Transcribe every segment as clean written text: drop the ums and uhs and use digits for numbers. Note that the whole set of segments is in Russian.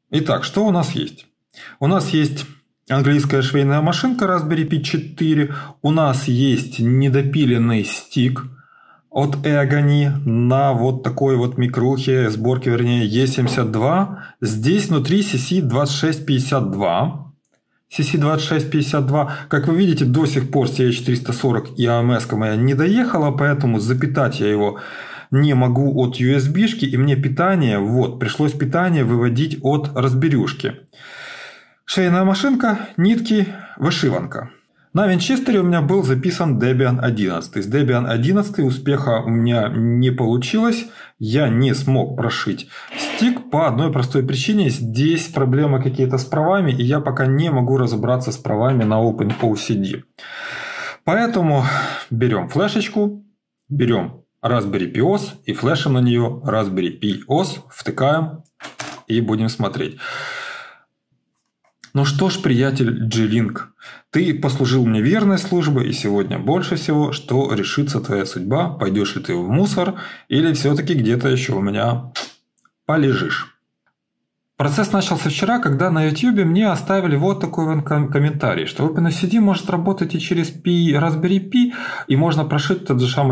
Итак, что у нас есть? У нас есть английская швейная машинка Raspberry Pi 4. У нас есть недопиленный стик от Egony на вот такой вот микрухе, сборке, вернее, E72. Здесь внутри CC2652. CC2652. Как вы видите, до сих пор CH340 и AMS моя не доехала, поэтому запитать я его не могу от USB-шки, и мне питание, вот, пришлось питание выводить от разберюшки. Швейная машинка, нитки, вышиванка. На винчестере у меня был записан Debian 11. С Debian 11 успеха у меня не получилось. Я не смог прошить стик по одной простой причине. Здесь проблемы какие-то с правами, и я пока не могу разобраться с правами на OpenOCD. Поэтому берем флешечку, берем Raspberry Pi OS и флешем на нее Raspberry Pi OS, втыкаем и будем смотреть. Ну что ж, приятель G-Link, ты послужил мне верной службой, и сегодня больше всего, что решится твоя судьба, пойдешь ли ты в мусор, или все-таки где-то еще у меня полежишь. Процесс начался вчера, когда на YouTube мне оставили вот такой комментарий, что OpenOCD может работать и через Raspberry Pi, и можно прошить тот же самый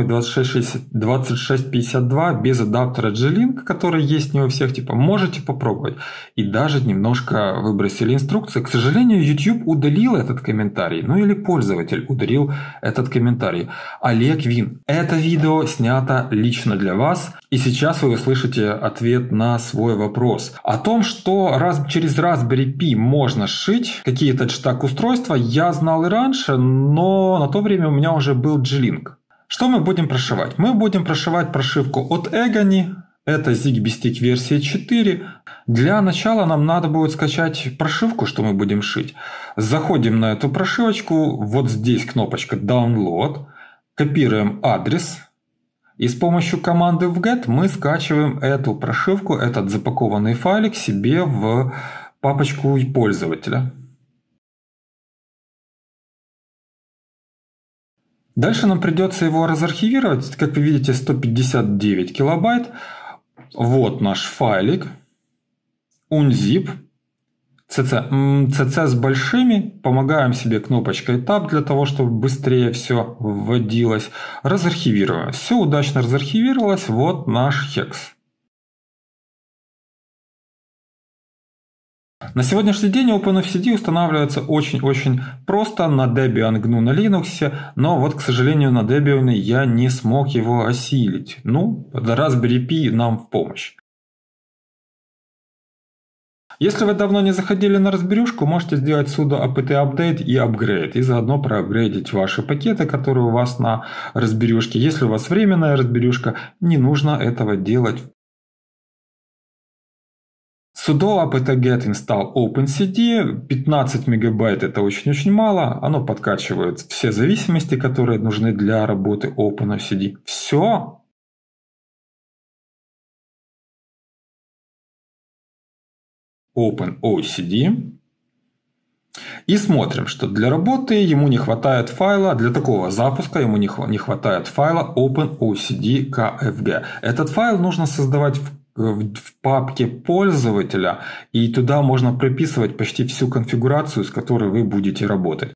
2652 без адаптера G-Link, который есть не у всех, типа можете попробовать. И даже немножко выбросили инструкции. К сожалению, YouTube удалил этот комментарий, ну или пользователь удалил этот комментарий. Олег Вин, это видео снято лично для вас, и сейчас вы услышите ответ на свой вопрос. О том, что через Raspberry Pi можно сшить какие-то JTAG-устройства, я знал и раньше, но на то время у меня уже был G-Link. Что мы будем прошивать? Мы будем прошивать прошивку от Egony. Это Zigbee Stick версия 4. Для начала нам надо будет скачать прошивку, что мы будем шить. Заходим на эту прошивочку. Вот здесь кнопочка Download. Копируем адрес. И с помощью команды wget мы скачиваем эту прошивку, этот запакованный файлик себе в папочку пользователя. Дальше нам придется его разархивировать. Как вы видите, 159 килобайт. Вот наш файлик. Unzip. CC с большими. Помогаем себе кнопочкой Tab для того, чтобы быстрее все вводилось. Разархивируем. Все удачно разархивировалось. Вот наш хекс. На сегодняшний день OpenOCD устанавливается очень-очень просто на Debian GNU на Linux, но вот, к сожалению, на Debian я не смог его осилить. Ну, Raspberry Pi нам в помощь. Если вы давно не заходили на разберюшку, можете сделать sudo apt update и upgrade, и заодно проапгрейдить ваши пакеты, которые у вас на разберюшке. Если у вас временная разберюшка, не нужно этого делать. Sudo apt-get install OpenCD, 15 мегабайт это очень-очень мало, оно подкачивает все зависимости, которые нужны для работы OpenOCD. Все. OpenOCD. И смотрим, что для работы ему не хватает файла, для такого запуска ему не хватает файла OpenOCD KFG. Этот файл нужно создавать в папке пользователя, и туда можно прописывать почти всю конфигурацию, с которой вы будете работать.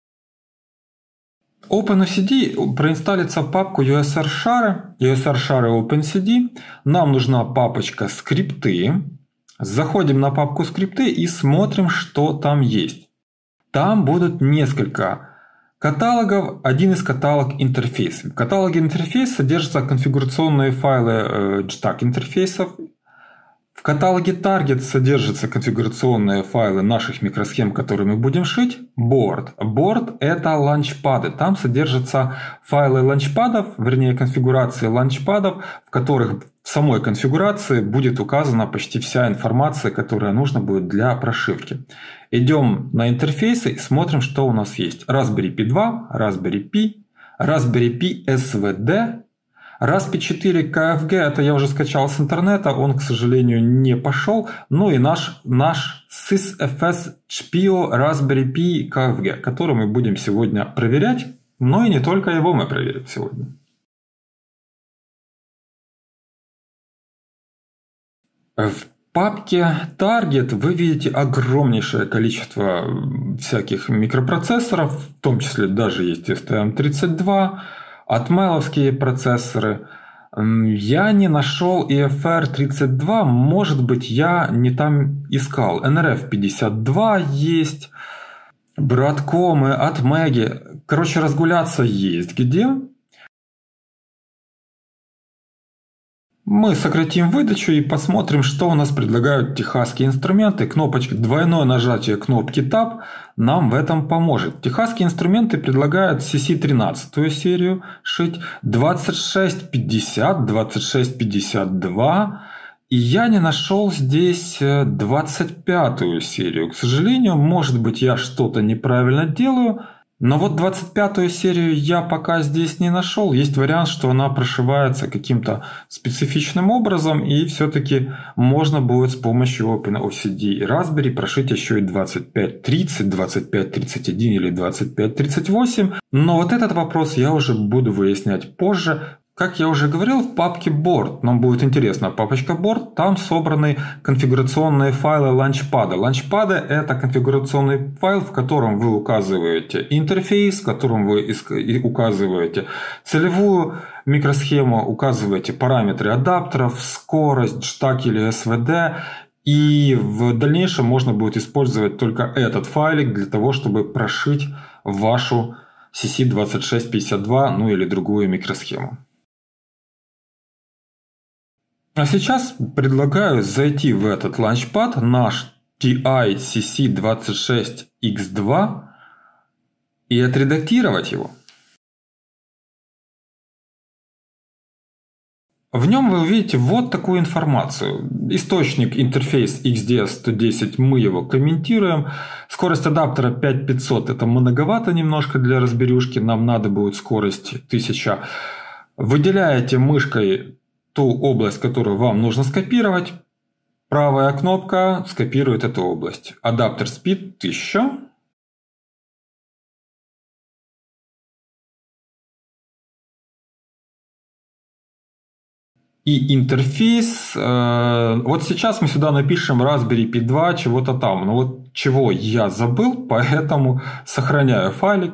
OpenOCD проинсталится в папку USR-шары OpenCD. Нам нужна папочка скрипты. Заходим на папку скрипты и смотрим, что там есть. Там будут несколько каталогов. Один из каталог интерфейсов. В каталоге интерфейс содержатся конфигурационные файлы JTAG интерфейсов. В каталоге Target содержатся конфигурационные файлы наших микросхем, которые мы будем шить. Board. Board – это ланчпады. Там содержатся файлы ланчпадов, вернее конфигурации ланчпадов, в которых в самой конфигурации будет указана почти вся информация, которая нужна будет для прошивки. Идем на интерфейсы и смотрим, что у нас есть. Raspberry Pi 2, Raspberry Pi, Raspberry Pi SVD, Raspberry 4 KFG, это я уже скачал с интернета, он, к сожалению, не пошел. Ну и наш sysfs Chpio Raspberry Pi KFG, который мы будем сегодня проверять. Но и не только его мы проверим сегодня. В папке Target вы видите огромнейшее количество всяких микропроцессоров, в том числе даже есть STM32, атмеловские процессоры. Я не нашел EFR32, может быть, я не там искал. NRF52 есть, Broadcom, Atmega. Короче, разгуляться есть где. Мы сократим выдачу и посмотрим, что у нас предлагают техасские инструменты. Кнопочка, двойное нажатие кнопки Tab нам в этом поможет. Техасские инструменты предлагают CC13 серию шить, 2650, 2652. И я не нашел здесь 25 серию. К сожалению, может быть, я что-то неправильно делаю. Но вот 25-ю серию я пока здесь не нашел. Есть вариант, что она прошивается каким-то специфичным образом, и все-таки можно будет с помощью OpenOCD и Raspberry прошить еще и 2530, 2531 или 2538. Но вот этот вопрос я уже буду выяснять позже. Как я уже говорил, в папке Board, нам будет интересно, папочка Board, там собраны конфигурационные файлы ланчпада. Ланчпады – это конфигурационный файл, в котором вы указываете интерфейс, в котором вы указываете целевую микросхему, указываете параметры адаптеров, скорость, JTAG или SVD. И в дальнейшем можно будет использовать только этот файлик для того, чтобы прошить вашу CC2652, ну или другую микросхему. А сейчас предлагаю зайти в этот ланчпад, наш TI CC26X2, и отредактировать его. В нем вы увидите вот такую информацию. Источник интерфейс XDS110, мы его комментируем. Скорость адаптера 5500, это многовато немножко для разберюшки, нам надо будет скорость 1000. Выделяете мышкой ту область, которую вам нужно скопировать. Правая кнопка скопирует эту область. Адаптер speed 1000. И интерфейс. Вот сейчас мы сюда напишем Raspberry Pi 2, чего-то там. Но вот чего я забыл, поэтому сохраняю файлик.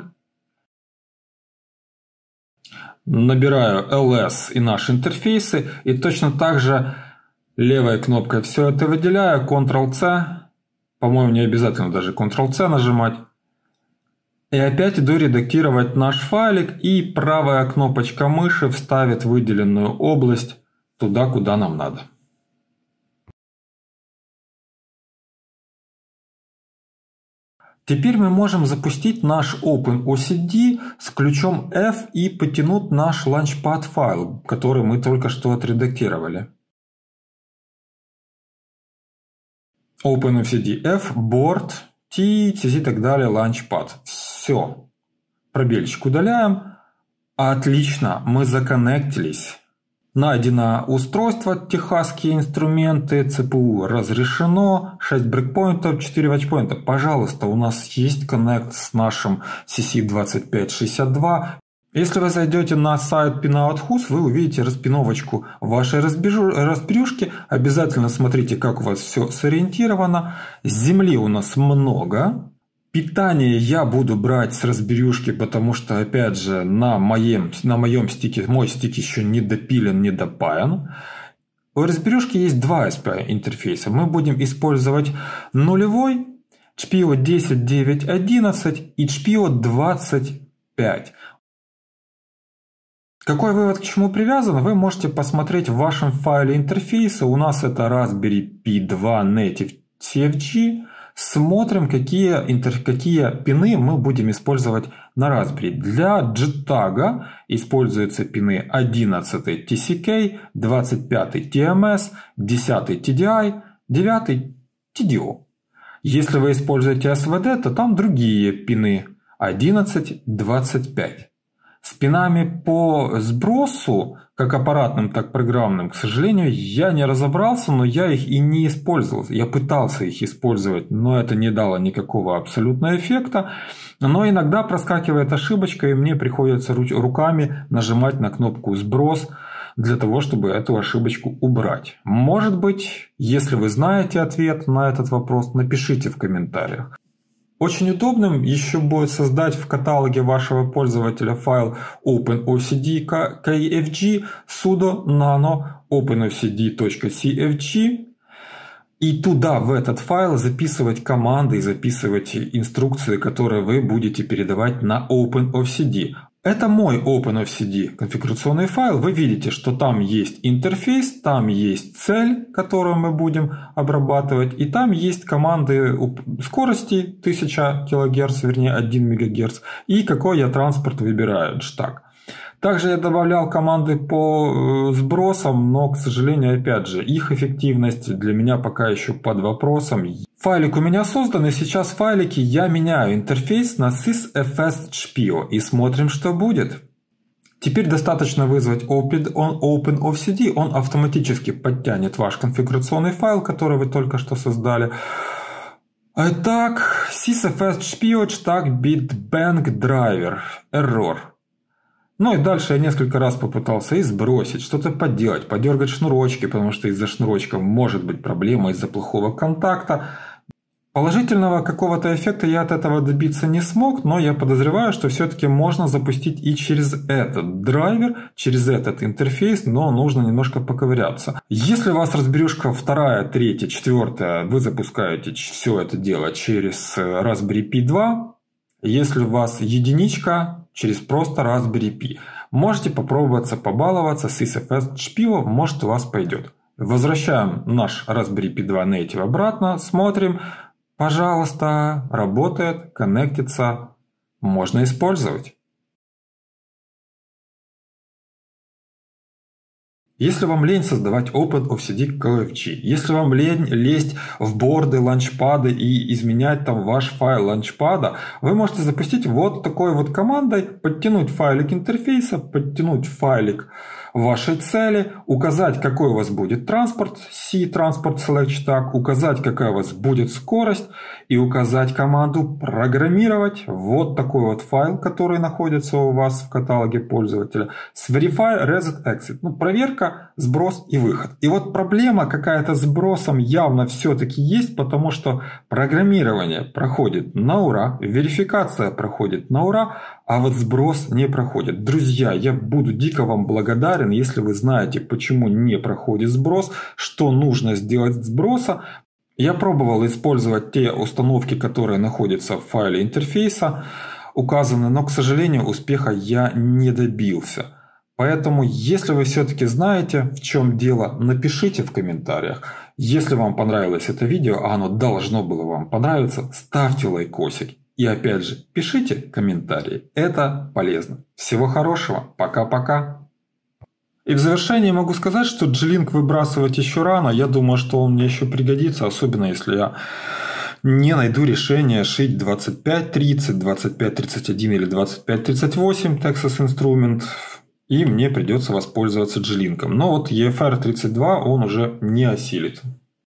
Набираю ls и наши интерфейсы. И точно так же левой кнопкой все это выделяю. Ctrl-C. По-моему, не обязательно даже Ctrl-C нажимать. И опять иду редактировать наш файлик. И правая кнопочка мыши вставит выделенную область туда, куда нам надо. Теперь мы можем запустить наш OpenOCD с ключом F и потянуть наш Launchpad файл, который мы только что отредактировали. OpenOCD F, Board, T, CC и так далее, Launchpad. Все. Пробельчик удаляем. Отлично, мы законнектились. Найдено устройство, техасские инструменты, ЦПУ разрешено, 6 брейкпоинтов, 4 ватчпоинта. Пожалуйста, у нас есть коннект с нашим CC2562. Если вы зайдете на сайт Pinout.Hus, вы увидите распиновочку вашей разберюшки. Обязательно смотрите, как у вас все сориентировано. Земли у нас много. Питание я буду брать с разберюшки, потому что, опять же, на моем стике, мой стик еще не допилен, не допаян. У разберюшки есть два SPI интерфейса. Мы будем использовать нулевой, HPO 10.9.11 и HPO 25. Какой вывод к чему привязан, вы можете посмотреть в вашем файле интерфейса. У нас это Raspberry Pi 2 Native CFG. Смотрим, какие пины мы будем использовать на Raspberry. Для JTAG используются пины 11 TCK, 25 TMS, 10 TDI, 9 TDO. Если вы используете SVD, то там другие пины 11, 25. С пинами по сбросу, как аппаратным, так и программным, к сожалению, я не разобрался, но я их и не использовал. Я пытался их использовать, но это не дало никакого абсолютного эффекта. Но иногда проскакивает ошибочка, и мне приходится руками нажимать на кнопку «Сброс». для того, чтобы эту ошибочку убрать? Может быть, если вы знаете ответ на этот вопрос, напишите в комментариях. Очень удобным еще будет создать в каталоге вашего пользователя файл OpenOCD.kfg sudo nano openocd.cfg и туда, в этот файл, записывать команды и записывать инструкции, которые вы будете передавать на OpenOCD. Это мой OpenOCD конфигурационный файл. Вы видите, что там есть интерфейс, там есть цель, которую мы будем обрабатывать, и там есть команды скорости 1000 кГц, вернее 1 МГц, и какой я транспорт выбираю, JTAG. Также я добавлял команды по сбросам, но, к сожалению, опять же, их эффективность для меня пока еще под вопросом. Файлик у меня создан, и сейчас в файлике я меняю интерфейс на sysfs.shpio и смотрим, что будет. Теперь достаточно вызвать OpenOCD, он автоматически подтянет ваш конфигурационный файл, который вы только что создали. Итак, sysfs.shpio JTAG bitbang driver error. Ну и дальше я несколько раз попытался и сбросить, что-то поделать, подергать шнурочки, потому что из-за шнурочков может быть проблема из-за плохого контакта. Положительного какого-то эффекта я от этого добиться не смог, но я подозреваю, что все-таки можно запустить и через этот драйвер, через этот интерфейс, но нужно немножко поковыряться. Если у вас разберюшка 2, 3, 4, вы запускаете все это дело через Raspberry Pi 2. Если у вас единичка, через просто Raspberry Pi. Можете попробоваться побаловаться с sysfs.shpio, может у вас пойдет. Возвращаем наш Raspberry Pi 2 Native обратно, смотрим. Пожалуйста, работает, коннектится, можно использовать. Если вам лень создавать OpenOCD.kfg, если вам лень лезть в борды, ланчпады и изменять там ваш файл ланчпада, вы можете запустить вот такой вот командой, подтянуть файлик интерфейса, подтянуть файлик вашей цели, указать, какой у вас будет транспорт, C-Transport Select JTAG, указать, какая у вас будет скорость и указать команду программировать вот такой вот файл, который находится у вас в каталоге пользователя с Verify Reset Exit. Ну, проверка, сброс и выход. И вот проблема какая-то с сбросом явно все-таки есть, потому что программирование проходит на ура, верификация проходит на ура, а вот сброс не проходит. Друзья, я буду дико вам благодарен, если вы знаете, почему не проходит сброс, что нужно сделать с сброса. Я пробовал использовать те установки, которые находятся в файле интерфейса, указаны, но, к сожалению, успеха я не добился. Поэтому, если вы все-таки знаете, в чем дело, напишите в комментариях. Если вам понравилось это видео, а оно должно было вам понравиться, ставьте лайкосик. И опять же, пишите комментарии. Это полезно. Всего хорошего. Пока-пока. И в завершении могу сказать, что G-Link выбрасывать еще рано. Я думаю, что он мне еще пригодится, особенно если я не найду решение шить 25-30, 25-31 или 25-38 Texas Instrument. И мне придется воспользоваться G-Link. Но вот EFR32 он уже не осилит.